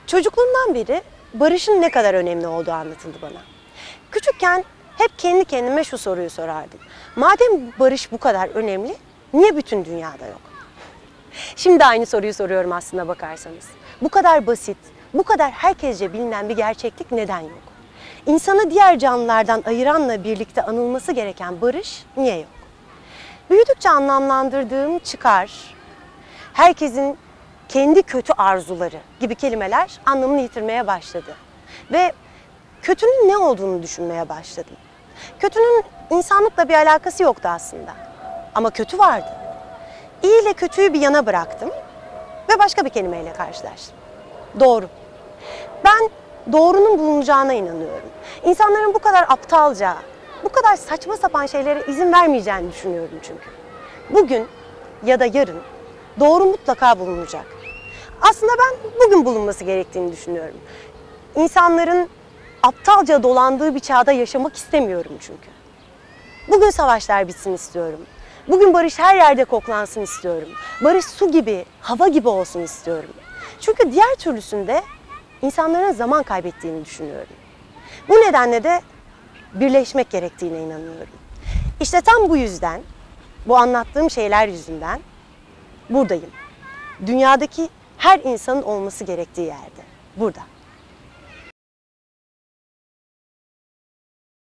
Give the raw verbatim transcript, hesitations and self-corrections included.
Çocukluğumdan beri barışın ne kadar önemli olduğu anlatıldı bana. Küçükken hep kendi kendime şu soruyu sorardım. Madem barış bu kadar önemli, niye bütün dünyada yok? Şimdi aynı soruyu soruyorum aslına bakarsanız. Bu kadar basit, bu kadar herkesce bilinen bir gerçeklik neden yok? İnsanı diğer canlılardan ayıranla birlikte anılması gereken barış niye yok? Büyüdükçe anlamlandırdığım çıkar, herkesin kendi kötü arzuları gibi kelimeler anlamını yitirmeye başladı. Ve kötünün ne olduğunu düşünmeye başladım. Kötünün insanlıkla bir alakası yoktu aslında. Ama kötü vardı. İyi ile kötüyü bir yana bıraktım ve başka bir kelimeyle karşılaştım. Doğru. Ben doğrunun bulunacağına inanıyorum. İnsanların bu kadar aptalca, bu kadar saçma sapan şeylere izin vermeyeceğini düşünüyorum çünkü. Bugün ya da yarın doğru mutlaka bulunacak. Aslında ben bugün bulunması gerektiğini düşünüyorum. İnsanların aptalca dolandığı bir çağda yaşamak istemiyorum çünkü. Bugün savaşlar bitsin istiyorum. Bugün barış her yerde koklansın istiyorum. Barış su gibi, hava gibi olsun istiyorum. Çünkü diğer türlüsünde insanların zaman kaybettiğini düşünüyorum. Bu nedenle de birleşmek gerektiğine inanıyorum. İşte tam bu yüzden, bu anlattığım şeyler yüzünden buradayım. Dünyadaki her insanın olması gerektiği yerde, burada.